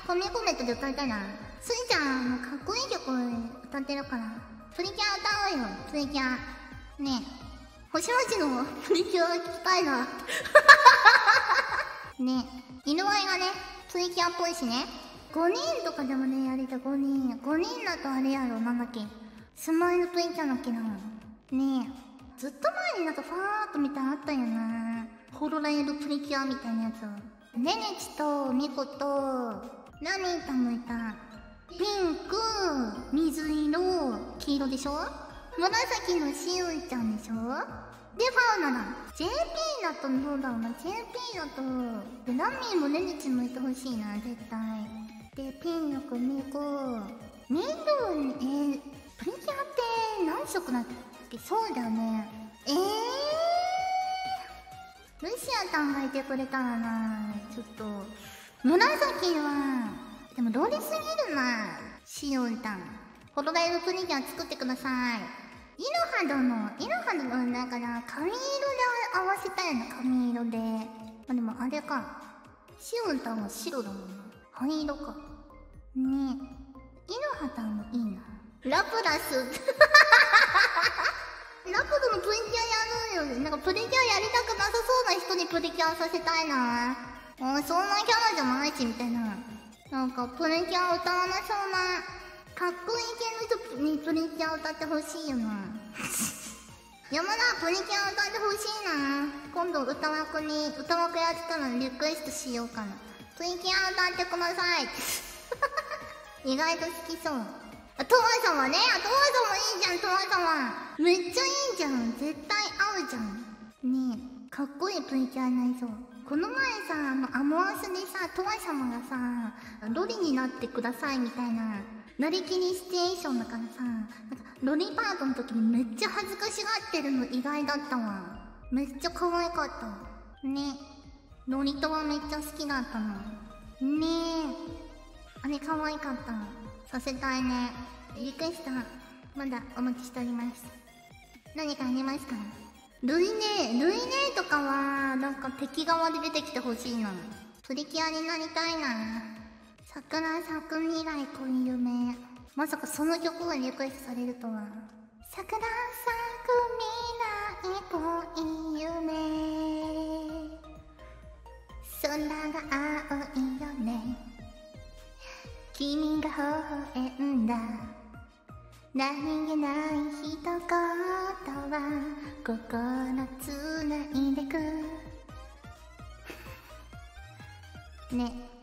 コメコメントで歌いたいな。スイちゃん、かっこいい曲歌ってるから。プリキュア歌おうよ、プリキュア。ねえ。星町のプリキュア聞きたいな。ねえ。色合いがね、プリキュアっぽいしね。5人とかでもね、やりたい、5人。5人だとあれやろ、なんだっけ。スマイルプリキュアだっけな。ねえ。ずっと前になんかファーっとみたいなのあったよな。ホロライルプリキュアみたいなやつ。ネネチとミコと、ラミータもいた。ピンク、水色、黄色でしょ？紫のしおちゃんでしょ？で、ファウナだ。JP だとどうだろうな。JP だと、でラミーもネネチもいてほしいな、絶対。で、ピンク、ミコ、ミドル、プリキュアって何色だっけ？そうだよね。ルシアさんがいてくれたらな、ちょっと、紫は、でも通りすぎるな、シオンタン。ホロライルプリキュア作ってください。イロハドの、だから、髪色で合わせたいな、髪色で。あ、でもあれか。シオンタンは白だもんな。灰色か。ねえ。イロハタンもいいな。ラプラス。ラプドのプリキュアやろうよ。なんかプリキュアやりたくなさそうな人にプリキュアさせたいな。そんなキャラじゃないし、みたいな。なんかプリキュア歌わなそうな、かっこいい系の人にプリキュア歌ってほしいよな。山田、プリキュア歌ってほしいな。今度歌枠やってたらリクエストしようかな。プリキュア歌ってください。意外と好きそう。トワさんはね、トワさんもいいじゃん、トワさんは。めっちゃいいじゃん。絶対合うじゃん。ねえ、かっこいいプリキュアになりそう。この前さ、アモアスでさ、トワ様がさ、ロリになってくださいみたいな、なりきりシチュエーションだからさ、なんかロリパートの時にめっちゃ恥ずかしがってるの意外だったわ。めっちゃ可愛かった。ね。ロリトはめっちゃ好きだったの。ねえ。あれ可愛かった。させたいね。リクエスト、まだお待ちしております。何かありますか？ルイネとかは、なんか敵側で出てきてほしいな。プリキュアになりたいな。桜咲く未来恋夢。まさかその曲がリクエストされるとは。桜咲く未来恋夢。空が青いよね。君が微笑んだ何気ない一言は心つないでくね。